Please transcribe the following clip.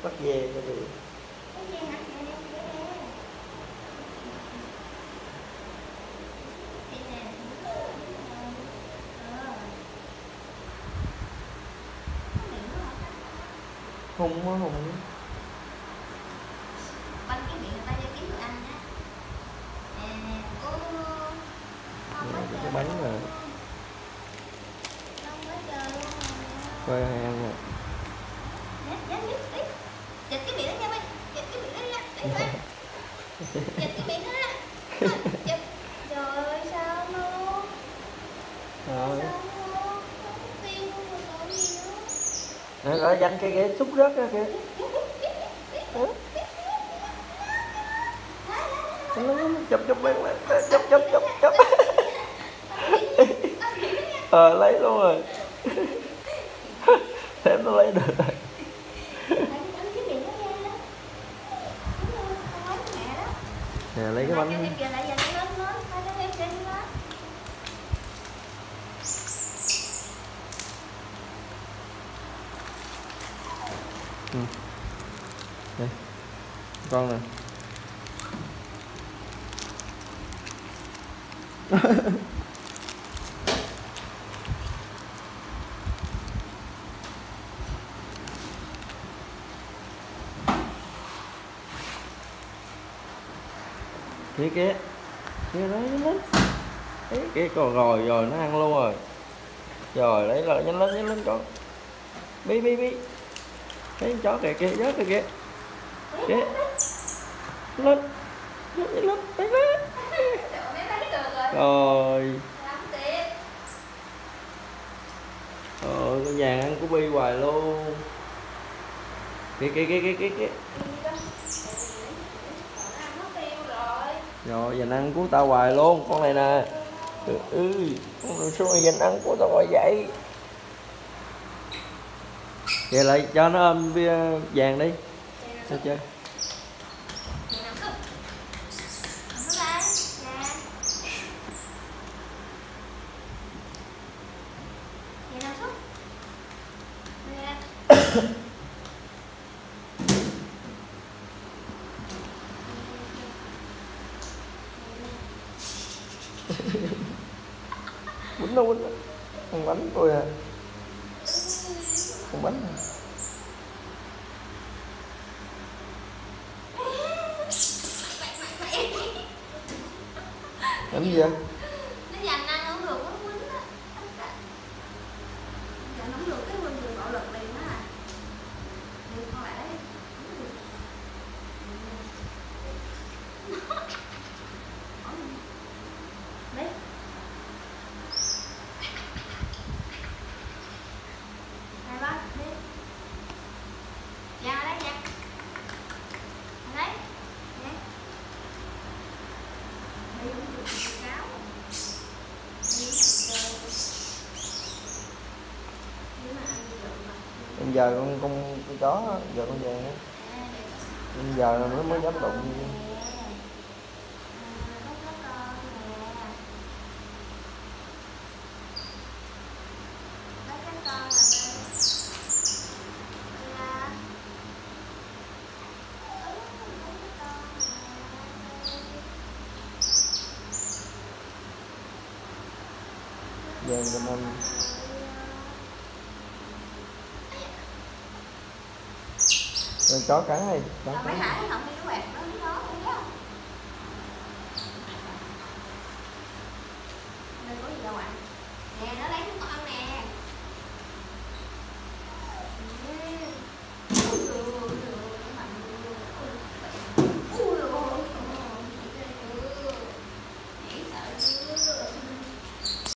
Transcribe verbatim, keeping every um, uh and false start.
bắt về cái gì? Hùng á, hùng bánh cái miệng người ta cho kiếm được ăn á. Nè nè, ô không có cái bánh rồi. không có chờ luôn Coi ai ăn nè. Nhét, nhét, nhét, đi. Giật cái miệng đó nha, giật cái miệng đó nha, đi thôi. Giật cái miệng đó ra. Giật. Trời ơi, sao luôn? Rồi. Sao luôn? Không tiêu luôn rồi tội gì nữa. Nó nó dăng cái ghế xúc rớt ra kìa. Chụp chụp bên chụp chụp chụp chụp. Ờ lấy luôn rồi. Thế nó lấy được rồi. Nè lấy cái bánh. Ừ. Đây. Con nè. Kia kia kia đó nhanh lên, đấy kia còn rồi rồi nó ăn luôn rồi, rồi lấy rồi nhanh lên nhanh lên con, bi bi bi, thấy con chó kìa kia rớt kìa kìa kia lên nhanh lên lấy lên rồi rồi con vàng ăn của bi hoài luôn, kia kia kia kia kia kia. Rồi dành ăn của tao hoài luôn, con này nè. Ừ, ừ. Con sao mày dành ăn của tao hoài vậy? Vậy lại cho nó ôm vàng đi. Sao chơi? Quýnh nó quýnh nó. Con bánh tôi à. Con bánh à. Làm gì vậy? Nó dành ăn không được, nó quýnh á. Dành không được cái quýnh người bạo lực liền á. Đi con lại đấy. Đi. Này ba, đi. Dạ ở đây nha. Ở đấy. Nè. Đi cũng được cáo. Đi chơi. Đi mà ăn được mà. Bây giờ con con con chó, giờ con vàng á. Bây giờ nó mới dám đụng. Vàng cho nên rồi chó cắn đi, chó cắn. Mày hại nó không đi quẹt nó nó nó không? Đây có gì đâu ạ? Nè nó lấy